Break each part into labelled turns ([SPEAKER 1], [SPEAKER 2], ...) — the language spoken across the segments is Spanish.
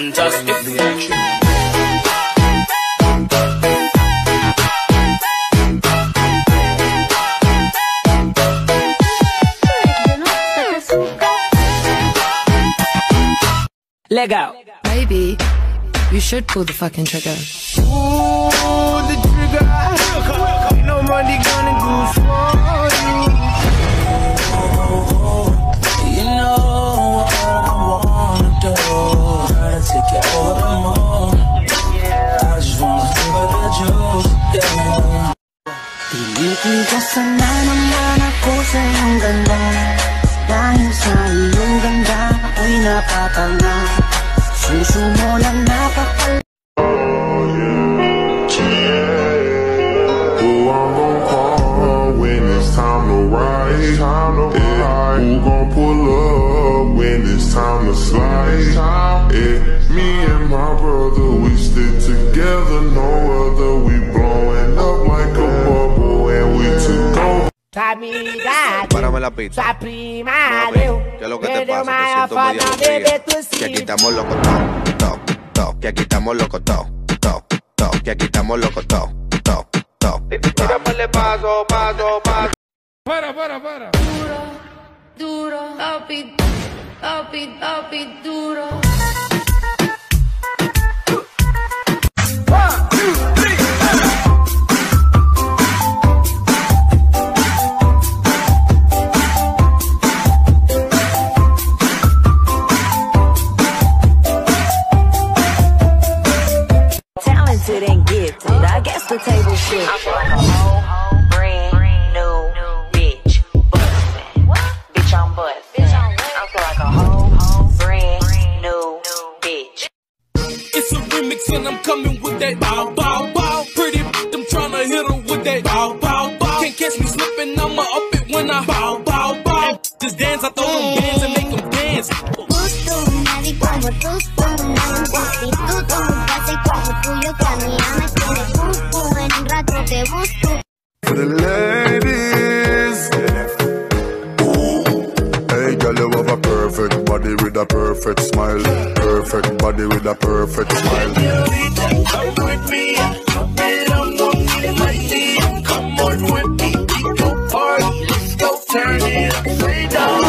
[SPEAKER 1] fantastic. The action.
[SPEAKER 2] Leg out.
[SPEAKER 3] Baby, you should pull the fucking trigger.
[SPEAKER 4] Pull the trigger. Ain't nobody gonna do for you. You know what I wanna do. Try to take you over the moon. I just wanna feel the juice. Yeah. Pilitin ka sana naman ako sa iyong ganda. Dahil sa iyong ganda ako'y napatanga. Suso mo lang napakal.
[SPEAKER 5] Who I'm gon' call when it's time to ride? Who gon' pull up when it's time to slide? Me and my brother, we stick together, no other. We blowing up like a bubble and we took over.
[SPEAKER 6] Párame la pista.
[SPEAKER 7] Sua prima deu.
[SPEAKER 6] ¿Qué es lo que te pasa? Te siento medio aburrida. Que aquí estamos locos todos, todos. Que aquí estamos locos todos, todos. Que aquí estamos locos todos, todos. Tírame paso, paso, paso.
[SPEAKER 4] Para.
[SPEAKER 3] Duro, duro, papi, papi, papi, duro.
[SPEAKER 2] Talented and gifted, I guess the table shifted.
[SPEAKER 8] I'm like a whole brand new bitch. Bustin'. Bitch, I'm bustin'. I'm like a whole brand new bitch.
[SPEAKER 4] It's a remix and I'm coming with that bow, bow, bow. Pretty I'm tryna hit her with that bow, bow, bow. Can't catch me slipping, I'ma up it when I bow, bow, bow. Just dance, I throw them bands and make them dance.
[SPEAKER 9] Nadie como tú, una sustituto, casi como tuyo que a mí ya me tiene cucu, en un rato te busco.
[SPEAKER 5] For the ladies, hey girl, you have a perfect body with a perfect smile. Perfect body with a perfect smile.
[SPEAKER 4] Come with me, I'm gonna like this. Come on with me, we go party. Let's go turn it upside down.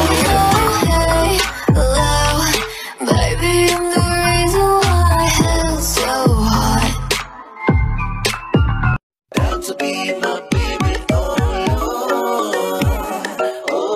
[SPEAKER 9] Baby, I'm the reason why hell's so hot.
[SPEAKER 4] Down to be my baby, oh Lord. Oh,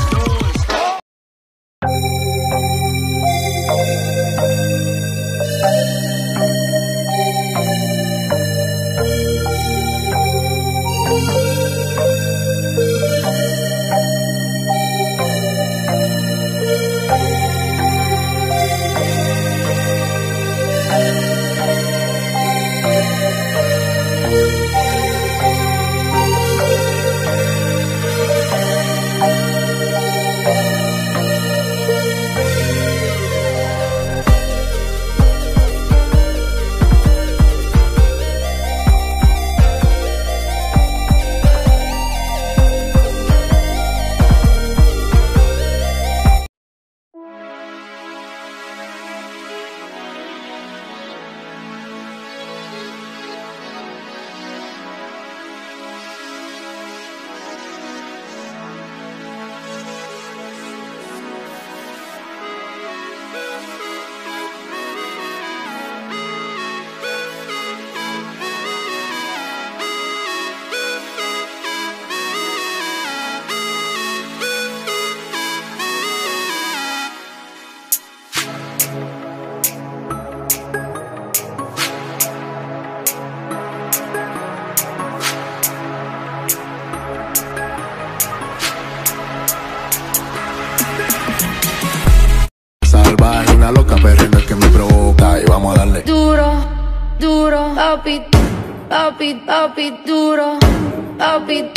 [SPEAKER 5] Salvaje, una loca perrera que me provoca y vamos a darle.
[SPEAKER 3] Duro, duro, papi, papi, papi, duro, papi.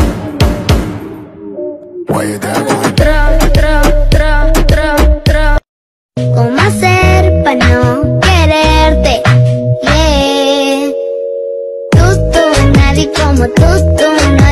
[SPEAKER 3] Tra, tra, tra, tra, tra.
[SPEAKER 9] ¿Cómo hacer para no quererte? Yeah. Tú, nadie como tú,